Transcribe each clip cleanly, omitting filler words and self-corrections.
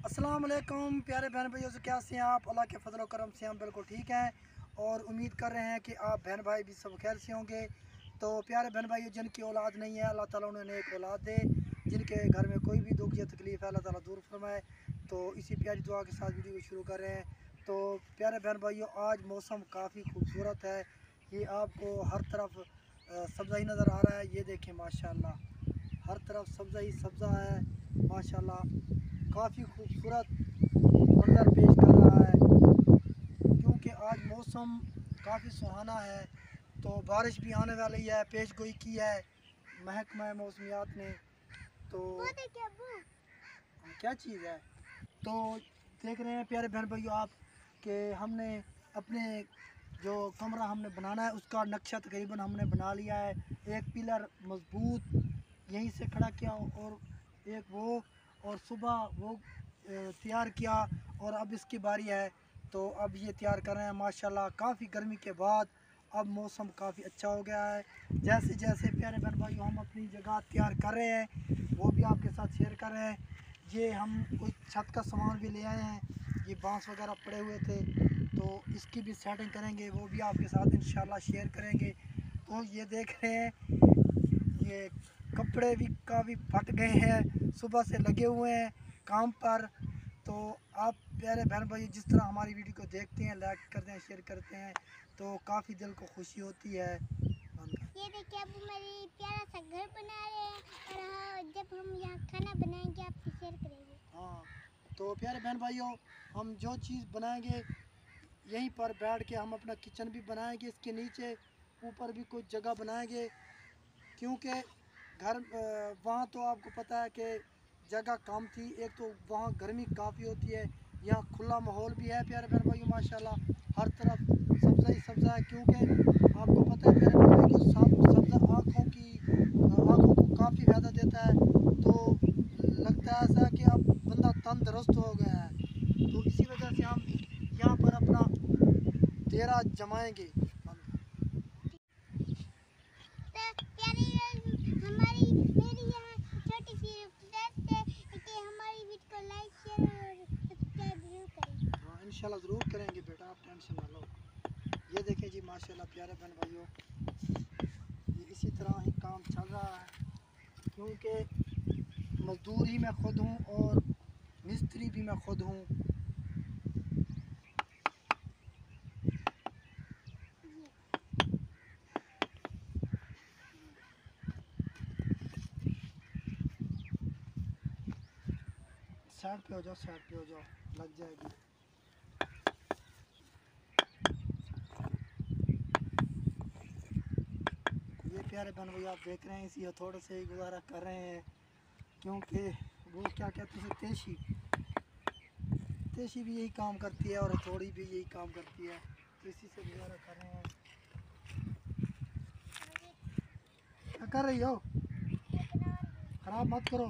अस्सलाम वालेकुम प्यारे बहन भाइयों से, कैसे हैं आप? अल्लाह के फजल करम से हम बिल्कुल ठीक हैं और उम्मीद कर रहे हैं कि आप बहन भाई भी सब खैर से होंगे। तो प्यारे बहन भाइयों, जिनकी औलाद नहीं है अल्लाह ताला उन्हें एक औलाद दे, जिनके घर में कोई भी दुख या तकलीफ़ है अल्लाह ताला दूर फरमाए। तो इसी प्यारी दुआ के साथ वीडियो को शुरू कर रहे हैं। तो प्यारे बहन भाइयों, आज मौसम काफ़ी खूबसूरत है। ये आपको हर तरफ सब्ज़ा ही नज़र आ रहा है। ये देखें माशाल्लाह, हर तरफ सब्ज़ा ही सब्ज़ा है माशाल्लाह। काफ़ी खूबसूरत मंजर पेश कर रहा है क्योंकि आज मौसम काफ़ी सुहाना है। तो बारिश भी आने वाली है, पेश गोई की है महकमा मौसमियात ने। तो क्या चीज़ है, तो देख रहे हैं प्यारे बहन भाइयों आप कि हमने अपने जो कमरा हमने बनाना है उसका नक्शा तकरीबन हमने बना लिया है। एक पिलर मजबूत यहीं से खड़ा किया और एक वो, और सुबह वो तैयार किया और अब इसकी बारी है। तो अब ये तैयार कर रहे हैं माशाल्लाह। काफ़ी गर्मी के बाद अब मौसम काफ़ी अच्छा हो गया है। जैसे जैसे प्यारे बहन भाइयों हम अपनी जगह तैयार कर रहे हैं वो भी आपके साथ शेयर कर रहे हैं। ये हम कुछ छत का सामान भी ले आए हैं, ये बांस वगैरह पड़े हुए थे तो इसकी भी सेटिंग करेंगे, वो भी आपके साथ इंशाल्लाह शेयर करेंगे। तो ये देख रहे हैं ये कपड़े भी काफ़ी फट गए हैं, सुबह से लगे हुए हैं काम पर। तो आप प्यारे बहन भाई जिस तरह हमारी वीडियो को देखते हैं, लाइक करते हैं, शेयर करते हैं तो काफ़ी दिल को खुशी होती है। ये देखिए अब मेरी प्यारा सा घर बना रहे हैं और हाँ, जब हम यहाँ खाना बनाएंगे आपसे शेयर करेंगे। हाँ, तो प्यारे बहन भाइयों, हम जो चीज़ बनाएंगे यहीं पर बैठ के हम अपना किचन भी बनाएंगे, इसके नीचे ऊपर भी कुछ जगह बनाएंगे क्योंकि घर वहाँ तो आपको पता है कि जगह कम थी। एक तो वहाँ गर्मी काफ़ी होती है, यहाँ खुला माहौल भी है प्यारे बहन भाइयों माशाल्लाह। हर तरफ सब्ज़ा ही सब्ज़ा है क्योंकि आपको पता है प्यारे बहन भाइयों सब्ज़ा आँखों को काफ़ी फ़ायदा देता है। तो लगता है ऐसा कि अब बंदा तंदुरुस्त हो गया है। तो इसी वजह से हम यहाँ पर अपना डेरा जमाएंगे। तो प्यारी हमारी मेरी यहाँ छोटी सी रिक्वेस्ट है कि हमारी वीडियो को लाइक शेयर और सब्सक्राइब जरूर करें। हाँ इंशाल्लाह ज़रूर करेंगे बेटा, आप टेंशन ना लो। ये देखें जी माशाल्लाह प्यारे बहन भाइयों, ये इसी तरह ही काम चल रहा है क्योंकि मजदूर ही मैं खुद हूँ और मिस्त्री भी मैं खुद हूँ। साइड पे हो जाओ, साइड पे हो जाओ, लग जाएगी। ये प्यारे बहन भैया आप देख रहे हैं, इसी हथौड़े से ही गुजारा कर रहे हैं क्योंकि वो क्या कहते हैं तेशी, तेशी भी यही काम करती है और हथौड़ी भी यही काम करती है, तो इसी से गुजारा कर रहे हैं। क्या कर रही हो? ख़राब मत करो।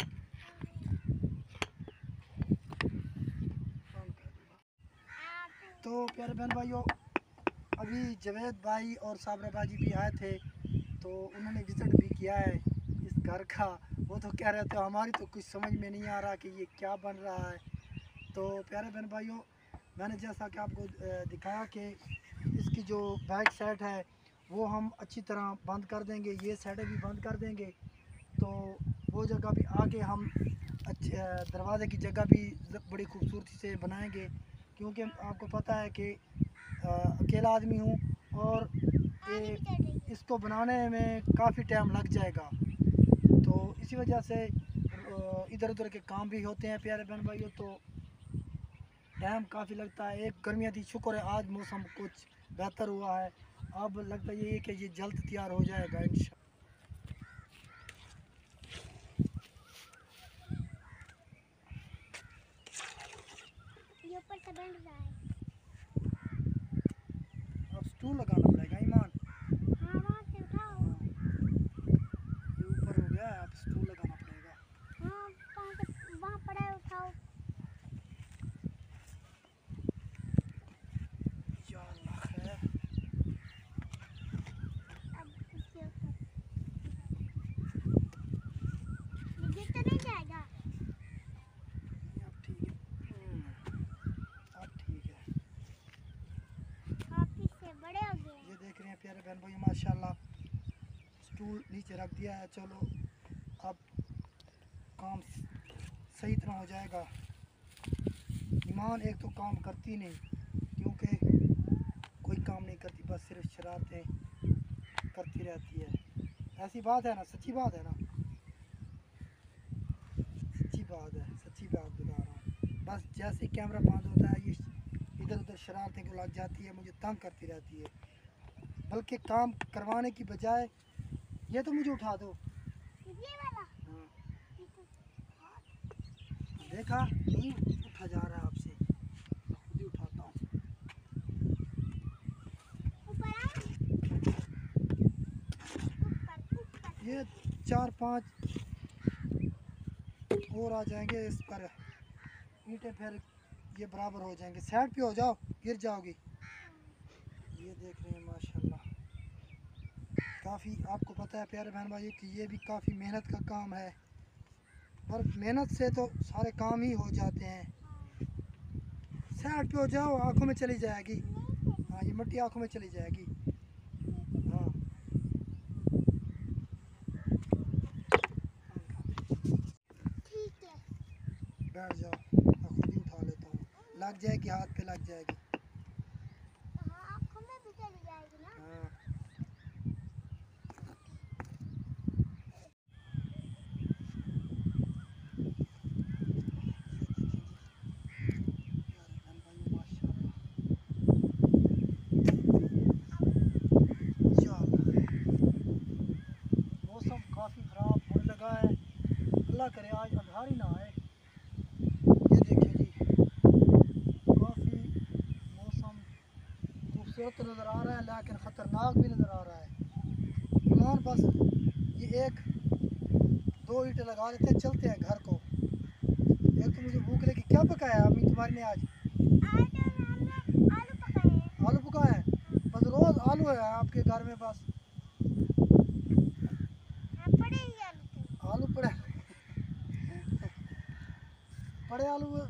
तो प्यारे बहन भाइयों, अभी जवेद भाई और साबरा बाजी भी आए थे तो उन्होंने विज़िट भी किया है इस घर का। वो तो कह रहे थे हमारी तो कुछ समझ में नहीं आ रहा कि ये क्या बन रहा है। तो प्यारे बहन भाइयों, मैंने जैसा कि आपको दिखाया कि इसकी जो बैक साइड है वो हम अच्छी तरह बंद कर देंगे, ये साइडें भी बंद कर देंगे। तो वो जगह भी आगे हम अच्छे दरवाज़े की जगह भी बड़ी खूबसूरती से बनाएंगे क्योंकि आपको पता है कि अकेला आदमी हूँ और ये इसको बनाने में काफ़ी टाइम लग जाएगा। तो इसी वजह से इधर उधर के काम भी होते हैं प्यारे बहन भाइयों, तो टाइम काफ़ी लगता है। एक गर्मियाँ थी, शुक्र है आज मौसम कुछ बेहतर हुआ है। अब लगता यही है कि ये जल्द तैयार हो जाएगा इंशाल्लाह। ये ऊपर से बन रहा है। अब स्टूल लगाना पड़ेगा ईमान। हाँ वहाँ से उठाओ। ये ऊपर हो गया है, अब स्टूल लगाना पड़ेगा। हाँ वहाँ से वहाँ पड़ा है, उठाओ। या अल्लाह खैर। अब इसके ऊपर ये गिर तो नहीं जाएगा। अब ठीक है। माशाल्लाह स्टूल नीचे रख दिया है। चलो अब काम सही तरह हो जाएगा। ईमान एक तो काम करती नहीं, क्योंकि कोई काम नहीं करती, बस सिर्फ शरारतें करती रहती है। ऐसी बात है ना, सच्ची बात है ना, सच्ची बात है, सच्ची बात बता रहा हूँ। बस जैसे ही कैमरा बंद होता है ये इधर उधर शरारतें को लग जाती है, मुझे तंग करती रहती है। बल्कि काम करवाने की बजाय ये तो मुझे उठा दो। ये वाला हाँ, ये तो देखा नहीं उठा जा रहा है आपसे, मैं खुद ही उठाता हूँ। ऊपर आओ, ऊपर ये 4-5 और आ जाएंगे इस पर, ईंटें फिर ये बराबर हो जाएंगे। साइड पे हो जाओ, गिर जाओगी। ये देख रहे हैं माशाल्लाह, काफ़ी आपको पता है प्यारे बहन भाई कि ये भी काफ़ी मेहनत का काम है, पर मेहनत से तो सारे काम ही हो जाते हैं। साइड पे हो जाओ, आंखों में चली जाएगी। हाँ, ये मिट्टी आंखों में चली जाएगी। हाँ, ठीक है। बैठ जाओ, मैं खुद ही उठा लेता हूँ। लग जाएगी, हाथ पे लग जाएगी। हाँ, आँखों में भी चली जाएगी ना। हाँ, मौसम काफ़ी ख़राब होने लगा है, अल्लाह करे आज अंधार ही ना आए। ये देखिए जी, काफ़ी मौसम खूबसूरत तो नज़र आ रहा है, लेकिन ख़तरनाक भी नज़र आ रहा है। ईमान बस ये 1-2 ईंटें लगा लेते हैं, चलते हैं घर को। एक तो मुझे भूख लगी। क्या पकाया है अम्मी तुम्हारी ने आज? आज हमने आलू पकाए हैं। आलू पकाए हैं? बस रोज़ आलू है आपके घर में? बस हाँ, बड़े ही आलू थे। आलू पड़े पड़े आलू